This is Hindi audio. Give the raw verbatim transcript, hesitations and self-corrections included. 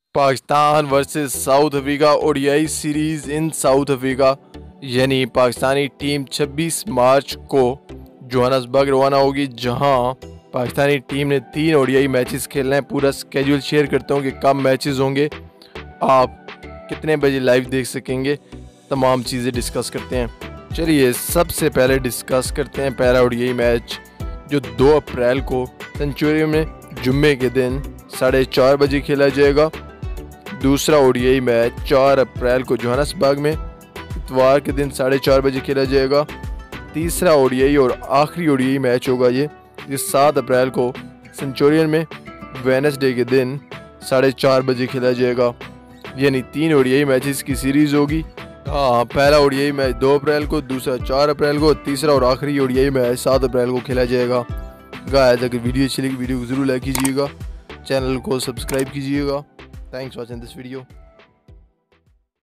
Pakistan versus South Africa ODI series in South Africa, यानी पाकिस्तानी टीम छब्बीस मार्च को जोहान्सबर्ग रवाना होगी, जहां पाकिस्तानी टीम ने तीन ओडीआई मैचेस खेलना है। पूरा स्केड्यूल शेयर करता हूं कि कब मैचेस होंगे, आप कितने बजे लाइव देख सकेंगे, तमाम चीज़ें डिस्कस करते हैं। चलिए सबसे पहले डिस्कस करते हैं पहला ओडीआई मैच जो दो अप्रैल को सेंचुरियन में जुम्मे के दिन साढ़े चार बजे खेला जाएगा। दूसरा ओडीआई मैच चार अप्रैल को जोहान्सबर्ग में इतवार के दिन साढ़े चार बजे खेला जाएगा। तीसरा ओडीआई और आखिरी ओडीआई मैच होगा ये ये सात अप्रैल को सेंचुरियन में वेडनेसडे के दिन साढ़े चार बजे खेला जाएगा। यानी तीन ओडीआई मैचेस की सीरीज़ होगी। हाँ, पहला ओडीआई मैच दो अप्रैल को, दूसरा चार अप्रैल को, तीसरा और आखिरी ओडीआई मैच सात अप्रैल को खेला जाएगा। गाइस, अगर वीडियो अच्छी लगी वीडियो को ज़रूर लाइक कीजिएगा, चैनल को सब्सक्राइब कीजिएगा। Thanks for watching this video.